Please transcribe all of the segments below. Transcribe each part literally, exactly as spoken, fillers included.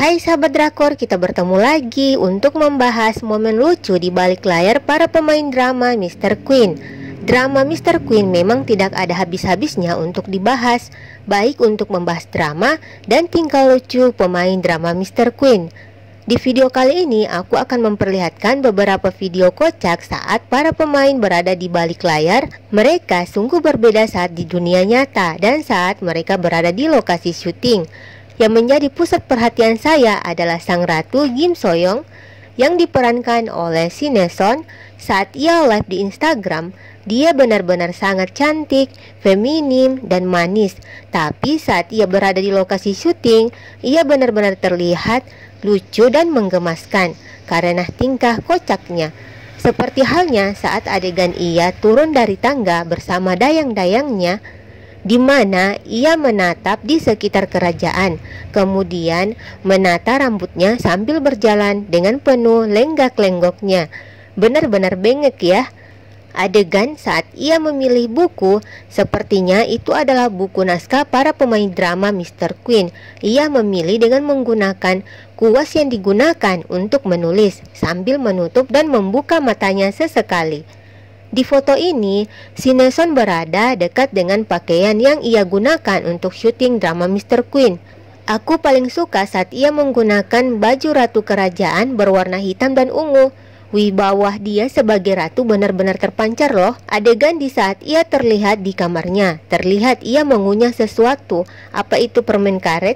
Hai sahabat drakor, kita bertemu lagi untuk membahas momen lucu di balik layar para pemain drama mister Queen. Drama mister Queen memang tidak ada habis-habisnya untuk dibahas, baik untuk membahas drama dan tingkah lucu pemain drama mister Queen. Di video kali ini aku akan memperlihatkan beberapa video kocak saat para pemain berada di balik layar. Mereka sungguh berbeda saat di dunia nyata dan saat mereka berada di lokasi syuting. Yang menjadi pusat perhatian saya adalah sang ratu Kim Soyoung yang diperankan oleh Sineson. Saat ia live di Instagram, dia benar-benar sangat cantik, feminim, dan manis. Tapi saat ia berada di lokasi syuting, ia benar-benar terlihat lucu dan menggemaskan karena tingkah kocaknya. Seperti halnya saat adegan ia turun dari tangga bersama dayang-dayangnya, di mana ia menatap di sekitar kerajaan, kemudian menata rambutnya sambil berjalan dengan penuh lenggak-lenggoknya. Benar-benar bengek ya. Adegan saat ia memilih buku, sepertinya itu adalah buku naskah para pemain drama mister Queen. Ia memilih dengan menggunakan kuas yang digunakan untuk menulis, sambil menutup dan membuka matanya sesekali. Di foto ini, Sineson berada dekat dengan pakaian yang ia gunakan untuk syuting drama mister Queen. Aku paling suka saat ia menggunakan baju ratu kerajaan berwarna hitam dan ungu. Wibawah dia sebagai ratu benar-benar terpancar loh. Adegan di saat ia terlihat di kamarnya, terlihat ia mengunyah sesuatu. Apa itu permen karet?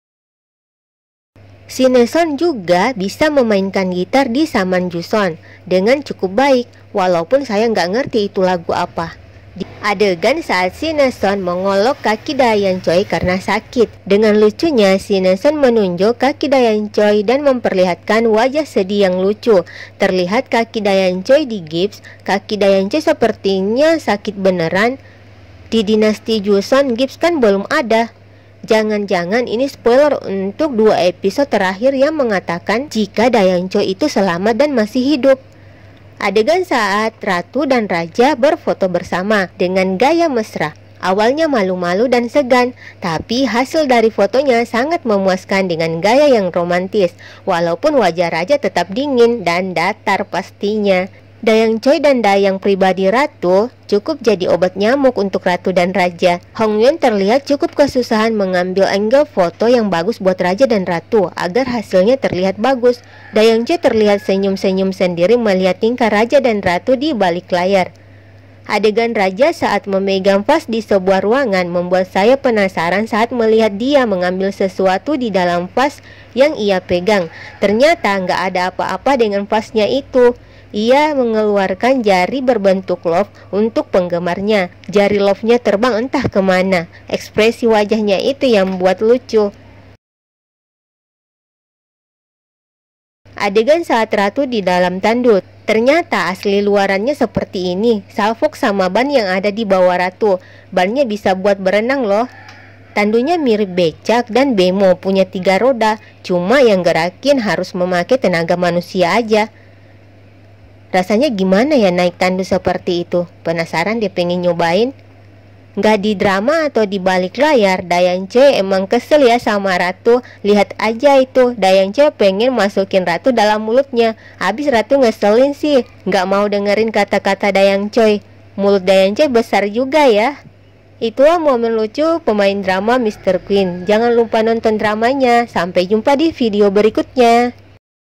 Sineson juga bisa memainkan gitar di Saman Juson dengan cukup baik, walaupun saya nggak ngerti itu lagu apa. Di adegan saat Sineson mengolok kaki Dayan Choi karena sakit. Dengan lucunya, Sineson menunjuk kaki Dayan Choi dan memperlihatkan wajah sedih yang lucu. Terlihat kaki Dayan Choi di gips, kaki Dayan Choi sepertinya sakit beneran. Di dinasti Juson, gips kan belum ada. Jangan-jangan ini spoiler untuk dua episode terakhir yang mengatakan jika Dayan Choi itu selamat dan masih hidup. Adegan saat ratu dan raja berfoto bersama dengan gaya mesra. Awalnya malu-malu dan segan, tapi hasil dari fotonya sangat memuaskan dengan gaya yang romantis. Walaupun wajah raja tetap dingin dan datar pastinya. Dayan Choi dan dayang pribadi ratu cukup jadi obat nyamuk untuk ratu dan raja. Hong Yun terlihat cukup kesusahan mengambil angle foto yang bagus buat raja dan ratu agar hasilnya terlihat bagus. Dayan Choi terlihat senyum-senyum sendiri melihat tingkah raja dan ratu di balik layar. Adegan raja saat memegang vas di sebuah ruangan membuat saya penasaran saat melihat dia mengambil sesuatu di dalam vas yang ia pegang. Ternyata nggak ada apa-apa dengan vasnya itu. Ia mengeluarkan jari berbentuk love untuk penggemarnya. Jari love-nya terbang entah kemana. Ekspresi wajahnya itu yang membuat lucu. Adegan saat ratu di dalam tanduk. Ternyata asli luarannya seperti ini. Salfok sama ban yang ada di bawah ratu. Bannya bisa buat berenang loh. Tandunya mirip becak dan bemo, punya tiga roda. Cuma yang gerakin harus memakai tenaga manusia aja. Rasanya gimana ya naik tandu seperti itu? Penasaran dia pengen nyobain. Nggak di drama atau di balik layar, Dayan Choi emang kesel ya sama ratu. Lihat aja itu, Dayan Choi pengen masukin ratu dalam mulutnya. Habis ratu ngeselin sih, nggak mau dengerin kata-kata Dayan Choi. Mulut Dayan Choi besar juga ya. Itulah momen lucu pemain drama mister Queen. Jangan lupa nonton dramanya. Sampai jumpa di video berikutnya.